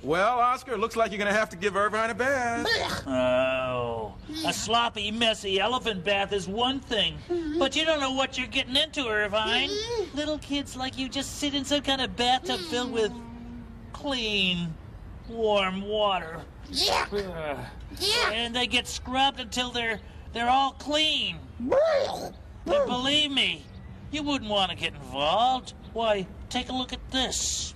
Well, Oscar, it looks like you're going to have to give Irvine a bath. Oh, a sloppy, messy elephant bath is one thing, but you don't know what you're getting into, Irvine. Little kids like you just sit in some kind of bathtub filled with clean, warm water. And they get scrubbed until they're all clean. But believe me, you wouldn't want to get involved. Why, take a look at this.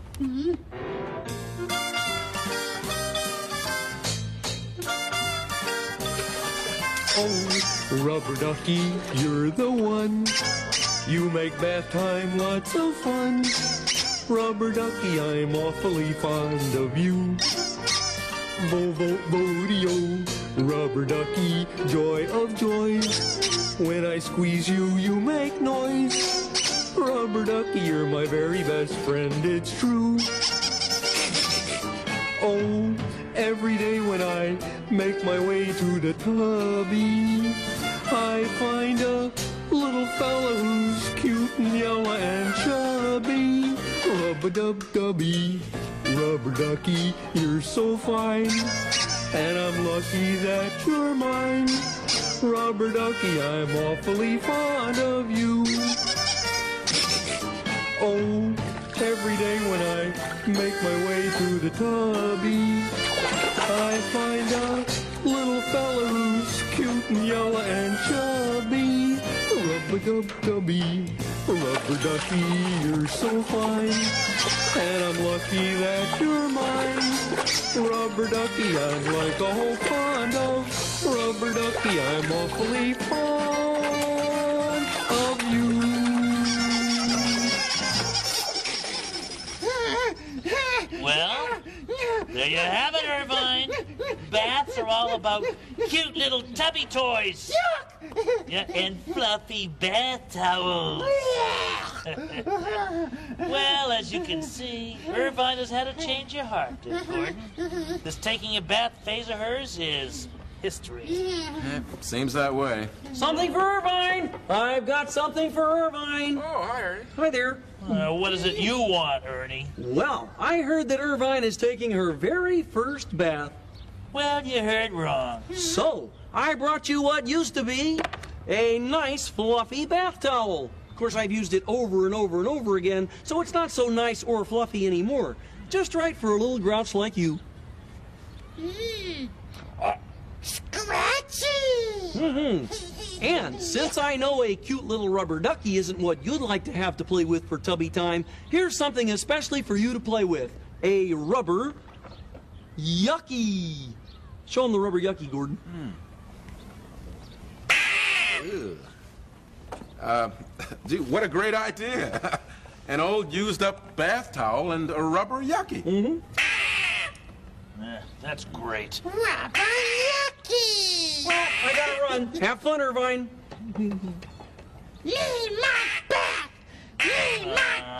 Oh, Rubber Ducky, you're the one. You make bath time lots of fun. Rubber Ducky, I'm awfully fond of you. Bo-bo-bo-dee-o, Rubber Ducky, joy of joys. When I squeeze you, you make noise. Rubber Ducky, you're my very best friend, it's true. Oh, every day when I make my way to the tubby, I find a little fella who's cute and yellow and chubby. Rub-a-dub-dubby, Rubber Ducky, you're so fine, and I'm lucky that you're mine. Rubber Ducky, I'm awfully fond of you. Oh, every day when I make my way through the tubby, I find a little fella who's cute and yellow and chubby. Rub-a-dub-dubby, Rubber Ducky, you're so fine, and I'm lucky that you're mine. Rubber Ducky, I'm like a whole pond of. Rubber Ducky, I'm awfully fond of you. Well, there you have it, Irvine. Baths are all about cute little tubby toys. Yeah, and fluffy bath towels. Well, as you can see, Irvine has had a change of heart, Gordon. This taking a bath phase of hers is history. Seems that way. Something for Irvine! I've got something for Irvine. Oh, hi, Ernie. Hi there. What is it you want, Ernie? Well, I heard that Irvine is taking her very first bath. Well, you heard wrong. So, I brought you what used to be a nice fluffy bath towel. Of course, I've used it over and over and over again, so it's not so nice or fluffy anymore. Just right for a little grouch like you. Scratchy! And since I know a cute little Rubber Ducky isn't what you'd like to have to play with for tubby time, here's something especially for you to play with. A Rubber Yucky. Show him the Rubber Yucky, Gordon. Gee, what a great idea. An old used-up bath towel and a Rubber Yucky. That's great. Rubber Yucky! Well, I gotta run. Have fun, Irvine. Need my bath! Need my